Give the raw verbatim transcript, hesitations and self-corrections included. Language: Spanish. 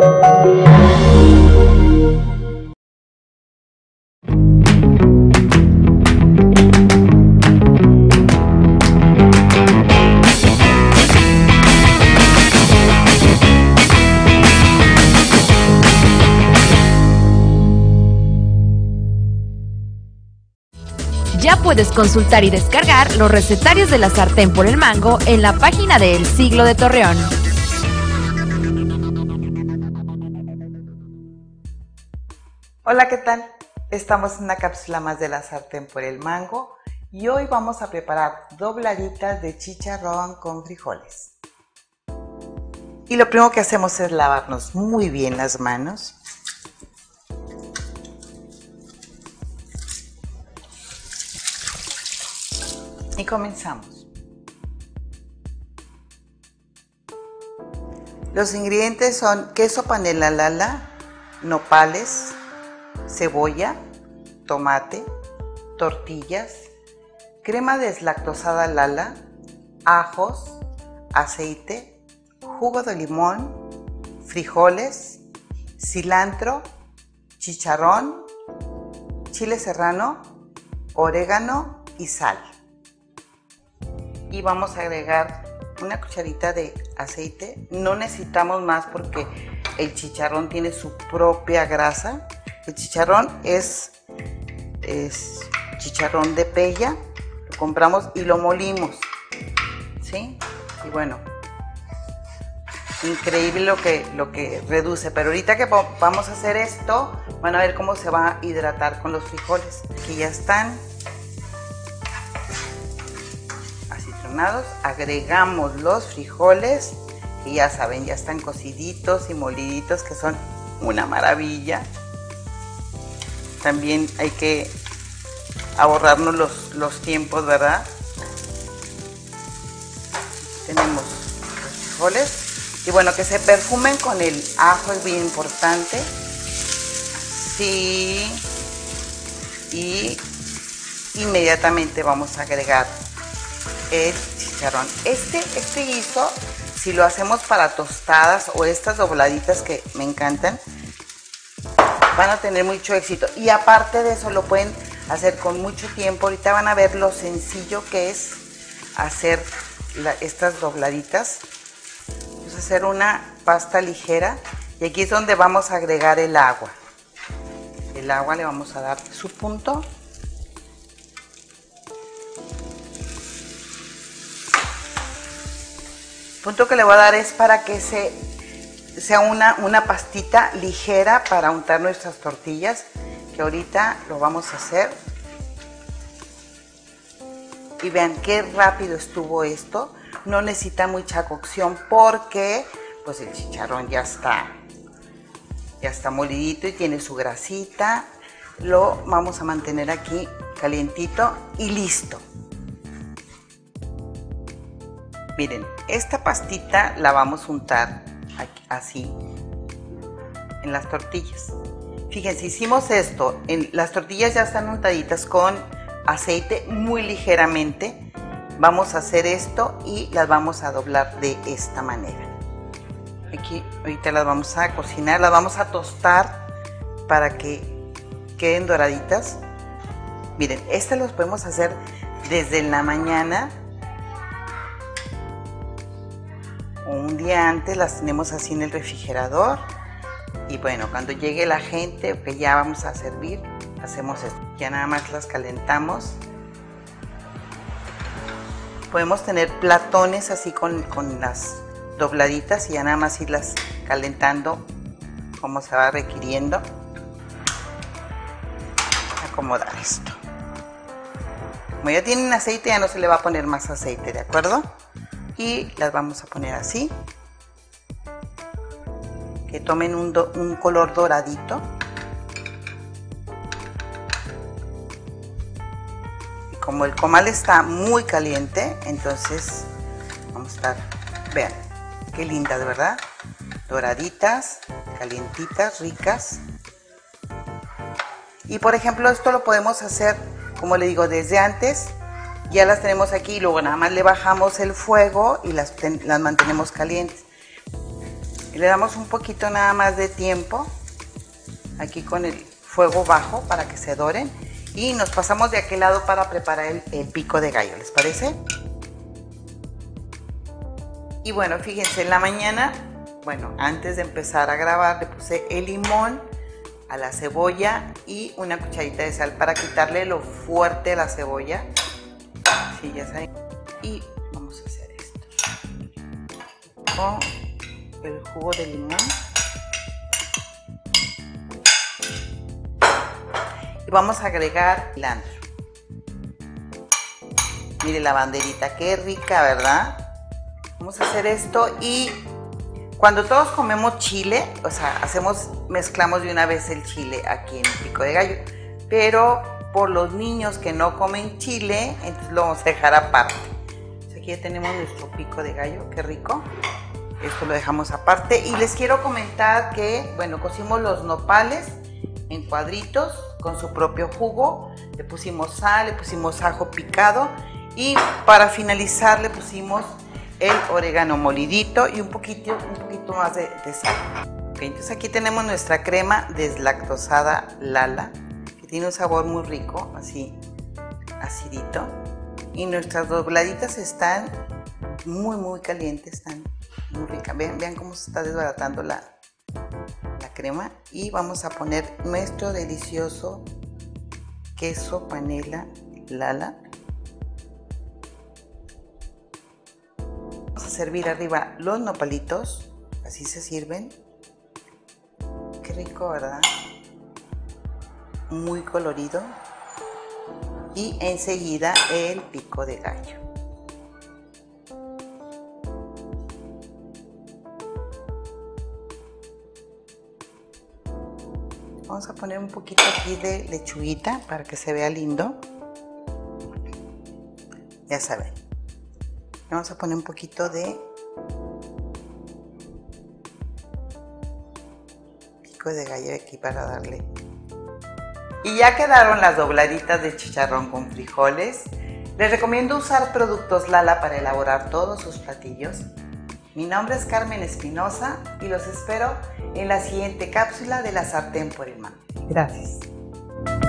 Ya puedes consultar y descargar los recetarios de la sartén por el mango en la página de El Siglo de Torreón. Hola, ¿qué tal? Estamos en una cápsula más de la sartén por el mango y hoy vamos a preparar dobladitas de chicharrón con frijoles. Y lo primero que hacemos es lavarnos muy bien las manos. Y comenzamos. Los ingredientes son queso panela Lala, nopales, cebolla, tomate, tortillas, crema deslactosada Lala, ajos, aceite, jugo de limón, frijoles, cilantro, chicharrón, chile serrano, orégano y sal. Y vamos a agregar una cucharita de aceite. No necesitamos más porque el chicharrón tiene su propia grasa. El chicharrón es, es chicharrón de pella. Lo compramos y lo molimos, ¿sí? Y bueno, increíble lo que, lo que reduce. Pero ahorita que vamos a hacer esto, van a ver cómo se va a hidratar con los frijoles. Aquí ya están. Agregamos los frijoles que ya saben, ya están cociditos y moliditos, que son una maravilla. También hay que ahorrarnos los, los tiempos, ¿verdad? Tenemos los frijoles y bueno, que se perfumen con el ajo es bien importante. Sí, y inmediatamente vamos a agregar el chicharrón. Este, este guiso, si lo hacemos para tostadas o estas dobladitas que me encantan, van a tener mucho éxito. Y aparte de eso, lo pueden hacer con mucho tiempo. Ahorita van a ver lo sencillo que es hacer la, estas dobladitas. Vamos a hacer una pasta ligera y aquí es donde vamos a agregar el agua. El agua le vamos a dar su punto. El punto que le voy a dar es para que se, sea una, una pastita ligera para untar nuestras tortillas, que ahorita lo vamos a hacer. Y vean qué rápido estuvo esto. No necesita mucha cocción porque pues el chicharrón ya está, ya está molidito y tiene su grasita. Lo vamos a mantener aquí calientito y listo. Miren, esta pastita la vamos a untar aquí, así en las tortillas. Fíjense, hicimos esto, en, las tortillas ya están untaditas con aceite muy ligeramente. Vamos a hacer esto y las vamos a doblar de esta manera. Aquí ahorita las vamos a cocinar, las vamos a tostar para que queden doraditas. Miren, estas las podemos hacer desde la mañana. Un día antes las tenemos así en el refrigerador y bueno, cuando llegue la gente que ya vamos a servir, hacemos esto. Ya nada más las calentamos. Podemos tener platones así con, con las dobladitas y ya nada más irlas calentando como se va requiriendo. Acomodar esto. Como ya tienen aceite, ya no se le va a poner más aceite, ¿de acuerdo? Y las vamos a poner así, que tomen un, do, un color doradito. Y como el comal está muy caliente, entonces vamos a estar, vean, qué lindas, ¿verdad? Doraditas, calientitas, ricas. Y por ejemplo, esto lo podemos hacer, como le digo, desde antes. Ya las tenemos aquí y luego nada más le bajamos el fuego y las, las mantenemos calientes. Y le damos un poquito nada más de tiempo aquí con el fuego bajo para que se doren. Y nos pasamos de aquel lado para preparar el, el pico de gallo, ¿les parece? Y bueno, fíjense, en la mañana, bueno, antes de empezar a grabar, le puse el limón a la cebolla y una cucharita de sal para quitarle lo fuerte de la cebolla. Sí, ya saben. Y vamos a hacer esto con el jugo de limón. Y vamos a agregar cilantro. Mire la banderita, qué rica, ¿verdad? Vamos a hacer esto y cuando todos comemos chile, o sea, hacemos, mezclamos de una vez el chile aquí en el pico de gallo. Pero por los niños que no comen chile, entonces lo vamos a dejar aparte. Entonces aquí ya tenemos nuestro pico de gallo, qué rico. Esto lo dejamos aparte. Y les quiero comentar que, bueno, cocimos los nopales en cuadritos con su propio jugo. Le pusimos sal, le pusimos ajo picado y para finalizar le pusimos el orégano molidito y un poquito, un poquito más de, de sal. Okay, entonces aquí tenemos nuestra crema deslactosada Lala, que tiene un sabor muy rico, así acidito. Y nuestras dobladitas están muy muy calientes, están muy ricas. Vean, vean cómo se está desbaratando la, la crema. Y vamos a poner nuestro delicioso queso panela Lala. Vamos a servir arriba los nopalitos, así se sirven. Qué rico, ¿verdad? Muy colorido. Y enseguida el pico de gallo. Vamos a poner un poquito aquí de lechuguita para que se vea lindo. Ya saben. Vamos a poner un poquito de pico de gallo aquí para darle. Y ya quedaron las dobladitas de chicharrón con frijoles. Les recomiendo usar productos Lala para elaborar todos sus platillos. Mi nombre es Carmen Espinosa y los espero en la siguiente cápsula de la sartén por el mango. Gracias.